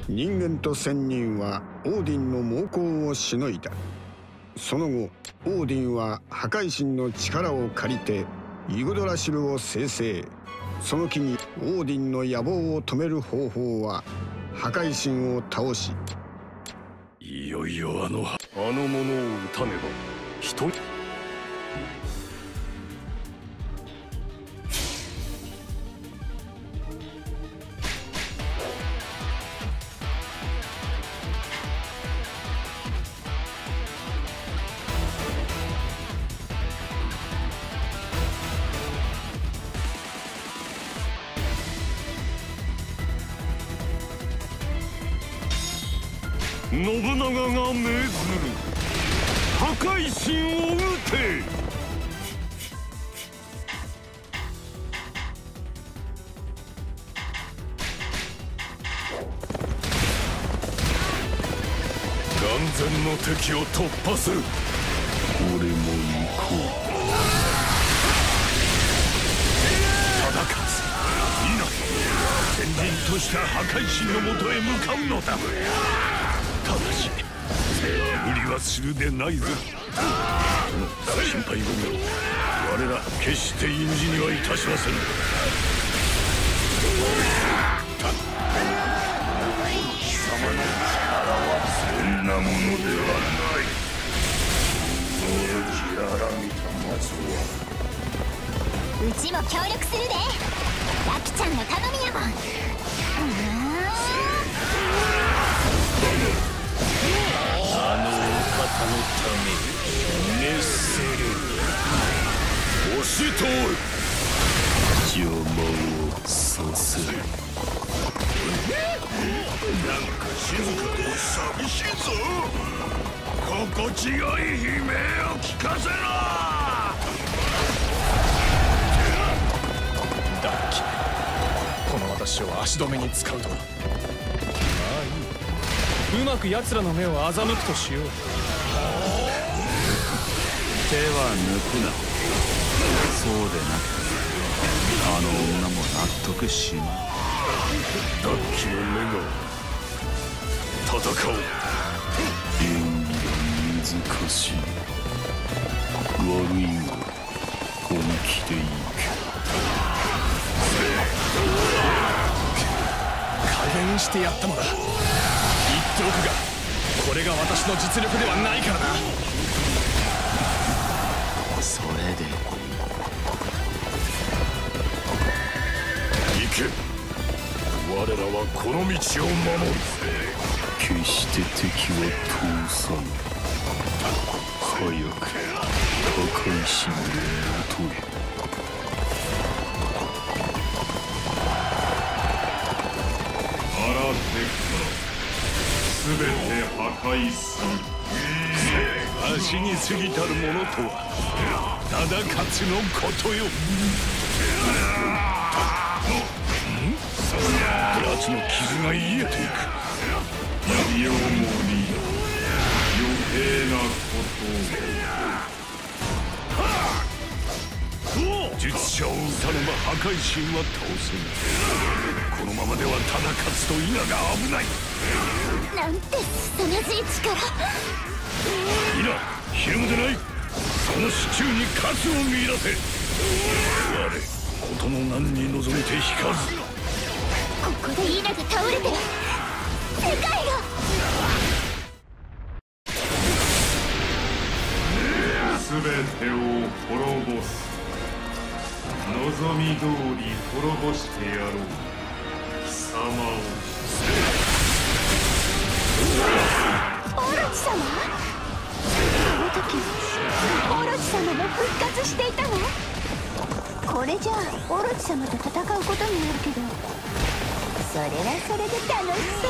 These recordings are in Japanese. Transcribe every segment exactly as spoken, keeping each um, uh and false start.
人間と仙人はオーディンの猛攻をしのいだ。その後オーディンは破壊神の力を借りてユグドラシルを生成。その機にオーディンの野望を止める方法は破壊神を倒し、 いよいよあのあの者を撃たねば人信長が命ずる破壊神を撃て。眼前の敵を突破する。俺も行こう。ただ勝つ。いいな。先人とした破壊神のもとへ向かうのだ。ただし無理はするでないぞ。心配ごめん。我ら決して印字にはいたしません。貴様の力はそんなものではない。大きあらみたまずはうちも協力するで。ラキちゃんの頼みやもん。 あのお方のため熱せる。押し通る。邪魔をさせる。なんか静かで寂しいぞ。心地よい悲鳴を聞かせろ。 ダッキ、この私を足止めに使うとは。まあいい、うまく奴らの目を欺くとしよう。 手は抜くな。そうでなければあの女も納得しまう。 ダッキの目が戦おう。 演技が難しい。悪いが本気でいく。 加減してやったのだ。言っておくが、これが私の実力ではないからな。 それで行け。我らはこの道を守る。 決して敵は通さぬ。早く破壊神の元へ。 あらでから全て破壊する。 足に過ぎたるものとはただ勝ちのことよ。奴の傷が癒えていく。 よもり余計なことを。 術者を撃たねば破壊神は倒せぬ。このままではただ勝つと稲が危ない。 なんて凄まじい力。 いな、ひるむでない。その支柱に活を見出せ。我事の難に臨めて引かず。 ここで稲が倒れてる。世界が全てを滅ぼす。望み通り滅ぼしてやろう。貴様を。 オロチ様？あの時オロチ様も復活していたの？これじゃあオロチ様と戦うことになるけど、それはそれで楽しそう。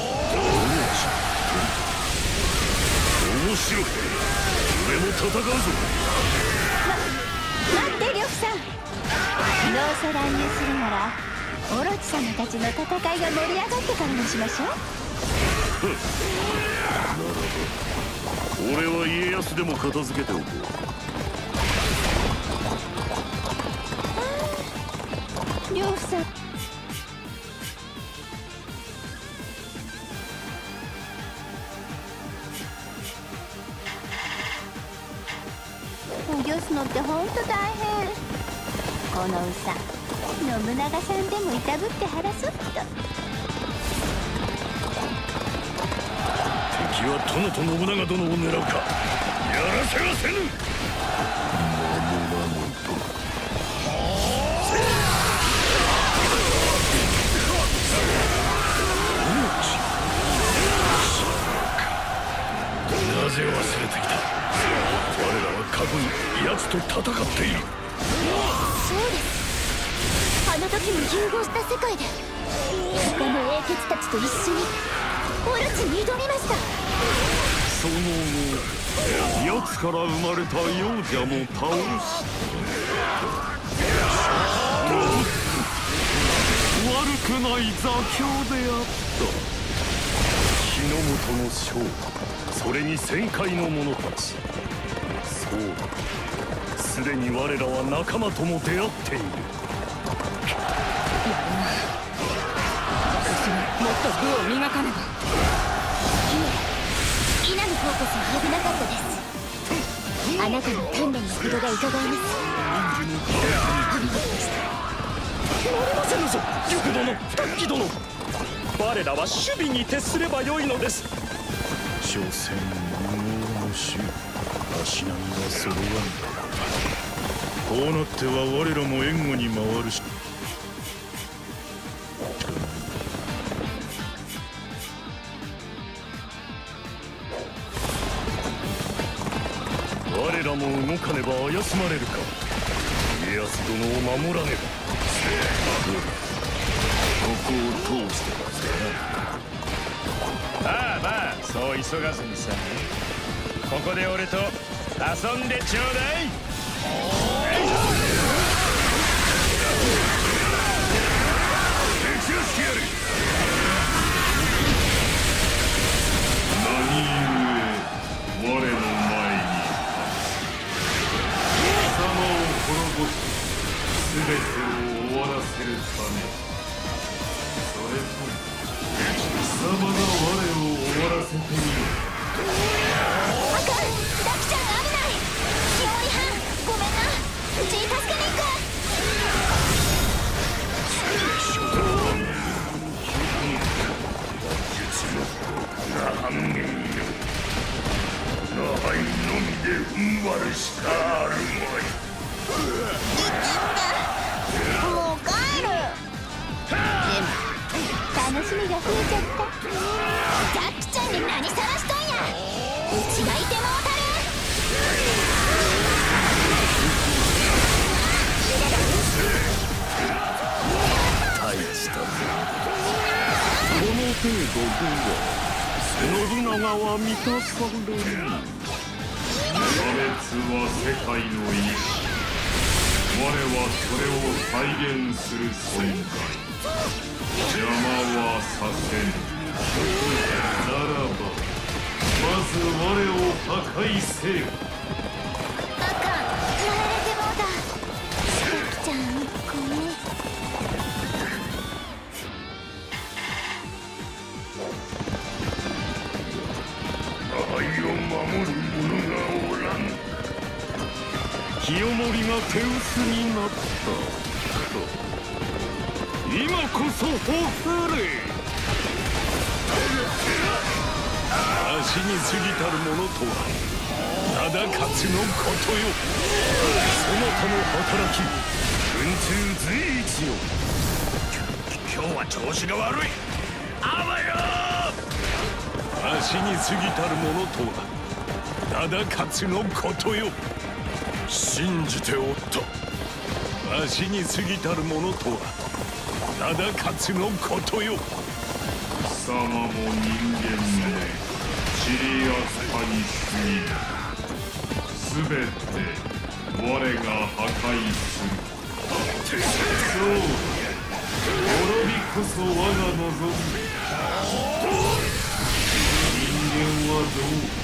面白い。俺も戦うぞ。 ま、待って呂布さん。どうせ乱入するならオロチ様たちの戦いが盛り上がってからにしましょう。 俺は家康でも片付けておこう。 呂布さん、 御すのってほんと大変。このうさ信長さんでもいたぶって晴らすっと。 敵は殿と信長殿を狙うか。やらせはせぬ。なぜ忘れていた。我らは過去に奴と戦っている。 そうです。あの時も融合した世界で他の英傑たちと一緒にオロチに挑みました。 その後奴から生まれた幼者も倒し、悪くない座標であった。日の本の将、それに旋回の者たち。そうだ、すでに我らは仲間とも出会っている。 もっと武を磨かねば。いえ、稲見方こそ危なかったです。あなたの鍛錬のほどが伺えます。 なりませぬぞ、玉殿、タッキ殿。我らは守備に徹すればよいのです。 所詮無能の衆、足並みは揃わん。こうなっては我らも援護に回るし。 我らも動かねばあやすまれるか。家康殿を守らねば。ここを通してまあまあ、そう急がずにさ。ここで俺と遊んでちょうだい。 蹴散らしてやる。 何故我の前に貴様を滅ぼし全てを終わらせるため、それとも貴様が我を終わらせてみる。 あかん、ダキちゃんが危ない。使用違反、ごめんな。うちに助けに行く。 半減よ。長いのみで踏ん張るしかあるまい。 もう帰る。でも楽しみが増えちゃった。ダキちゃんに何さらしとんや。うちがいてもうたる。 大したぞ。この程度では信長は満たされる。 差別は世界の意志。我はそれを再現する存在。邪魔はさせぬ。ならばまず我を破壊せよ。 あかん、やられてもうた。ダキちゃん、ごめん。 愛を守る者がおらん。清盛が手薄になった。今こそほふれ。足に過ぎたる者とはただ勝ちのことよ。そなたの働き、軍中随一よ。今日は調子が悪い。あばよ。足に過ぎたる者とはただ勝ちのことよ。信じておった。足に過ぎたる者とはただ勝ちのことよ。 貴様も人間のチリアスパに過ぎる。すべて我が破壊する。そうだ、滅びこそ我が望む。人間はどう？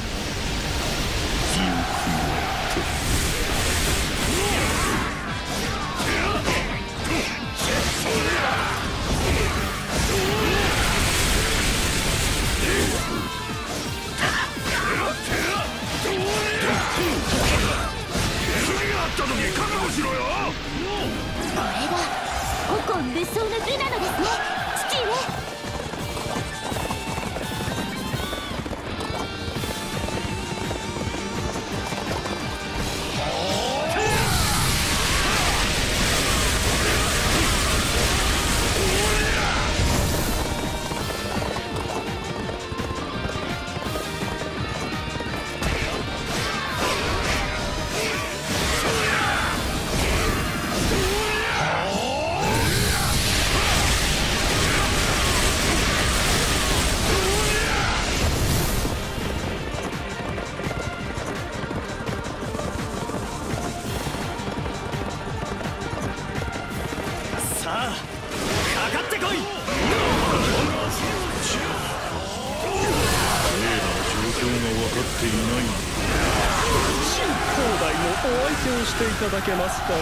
いないの新兄弟のお相手をしていただけますかな。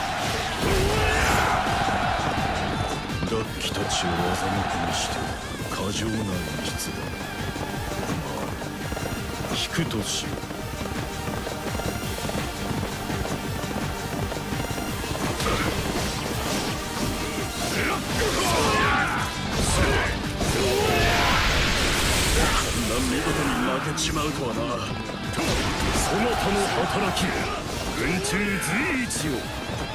楽器たちを欺くにして過剰な演出だ。まあ聞くとしよう。見事に負けちまうとはな。そなたの働き軍中随一よ。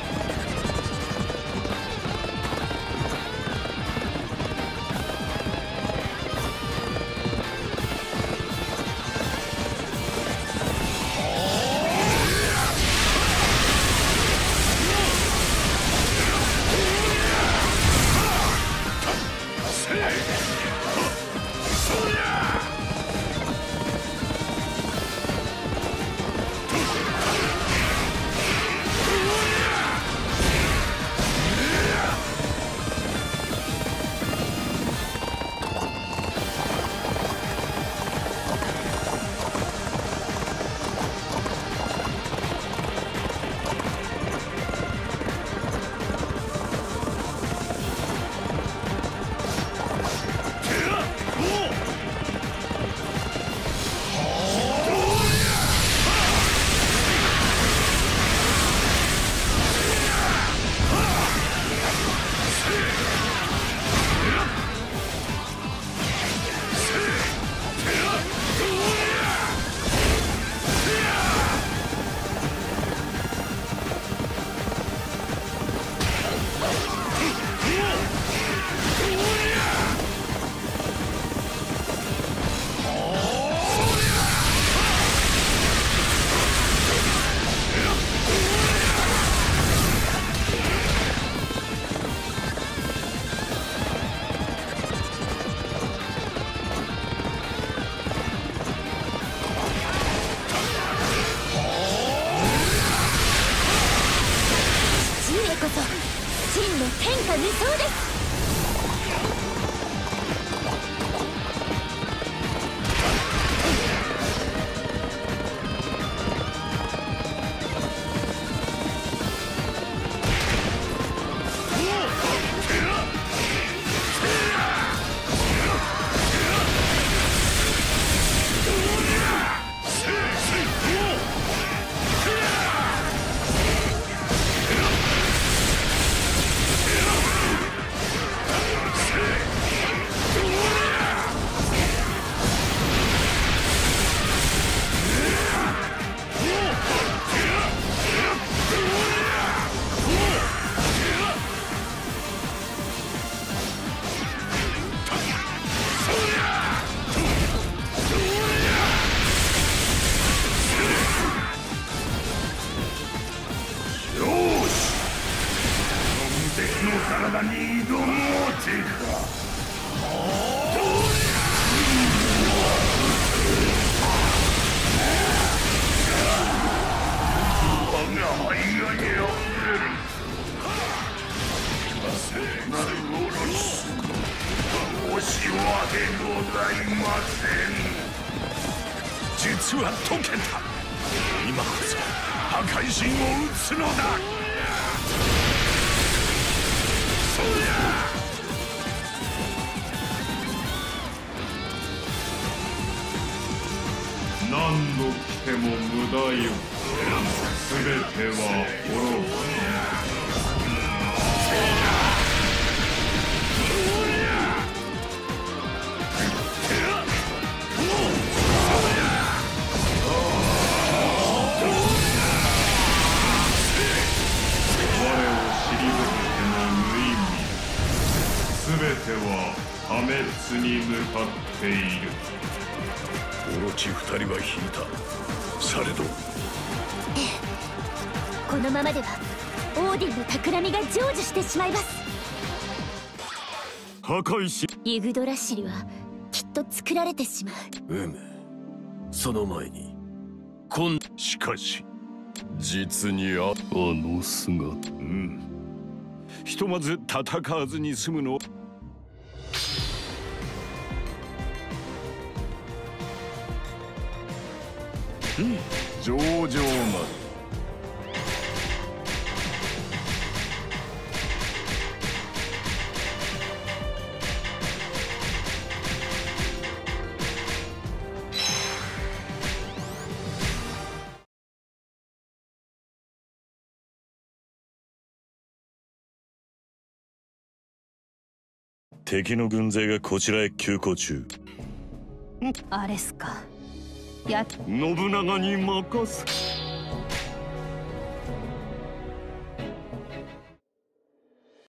体に挑もうてか。我が輩が破れる。なるオロチ、申し訳ございません。 実は解けた。今こそ破壊神を討つのだ。 何度来ても無駄よ。すべては滅ぶ。すべては破滅に向かっている。 オロチ二人は引いた。されどええ、このままではオーディンの企みが成就してしまいます。 破壊しユグドラシルはきっと作られてしまう。 うむ。その前に今しかし実にああの姿。 うんひとまず戦わずに済むの。 上々まで。 敵の軍勢がこちらへ急行中。 あれっすか。や信長に任す。